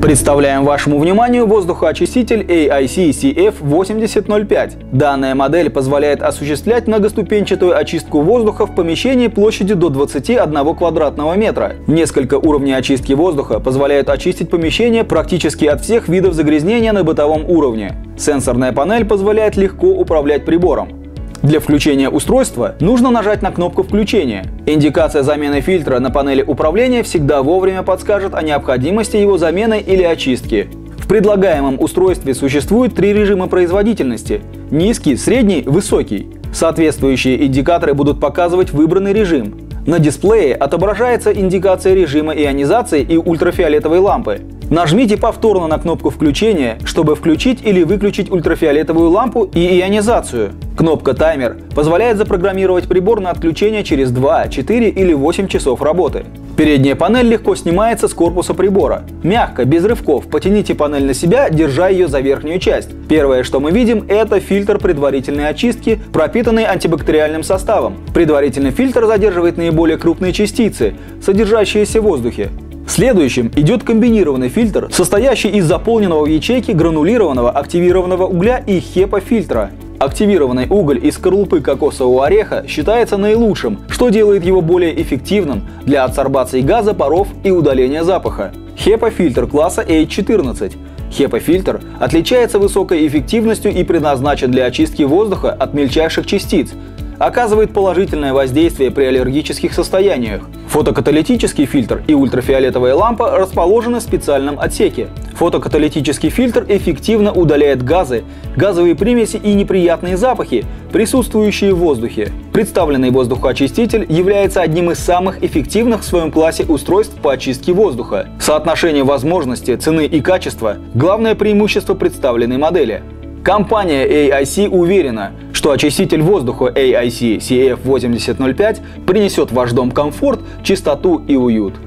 Представляем вашему вниманию воздухоочиститель AIC CF8005. Данная модель позволяет осуществлять многоступенчатую очистку воздуха в помещении площадью до 21 квадратного метра. Несколько уровней очистки воздуха позволяют очистить помещение практически от всех видов загрязнения на бытовом уровне. Сенсорная панель позволяет легко управлять прибором. Для включения устройства нужно нажать на кнопку включения. Индикация замены фильтра на панели управления всегда вовремя подскажет о необходимости его замены или очистки. В предлагаемом устройстве существует три режима производительности – низкий, средний, высокий. Соответствующие индикаторы будут показывать выбранный режим. На дисплее отображается индикация режима ионизации и ультрафиолетовой лампы. Нажмите повторно на кнопку включения, чтобы включить или выключить ультрафиолетовую лампу и ионизацию. Кнопка «Таймер» позволяет запрограммировать прибор на отключение через 2, 4 или 8 часов работы. Передняя панель легко снимается с корпуса прибора. Мягко, без рывков, потяните панель на себя, держа ее за верхнюю часть. Первое, что мы видим, это фильтр предварительной очистки, пропитанный антибактериальным составом. Предварительный фильтр задерживает наиболее крупные частицы, содержащиеся в воздухе. Следующим идет комбинированный фильтр, состоящий из заполненного в ячейке гранулированного активированного угля и HEPA-фильтра. Активированный уголь из скорлупы кокосового ореха считается наилучшим, что делает его более эффективным для адсорбации газа, паров и удаления запаха. HEPA-фильтр класса H14. HEPA-фильтр отличается высокой эффективностью и предназначен для очистки воздуха от мельчайших частиц. Оказывает положительное воздействие при аллергических состояниях. Фотокаталитический фильтр и ультрафиолетовая лампа расположены в специальном отсеке. Фотокаталитический фильтр эффективно удаляет газы, газовые примеси и неприятные запахи, присутствующие в воздухе. Представленный воздухоочиститель является одним из самых эффективных в своем классе устройств по очистке воздуха. Соотношение возможности, цены и качества – главное преимущество представленной модели. Компания AIC уверена, что очиститель воздуха AIC CF8005 принесет в ваш дом комфорт, чистоту и уют.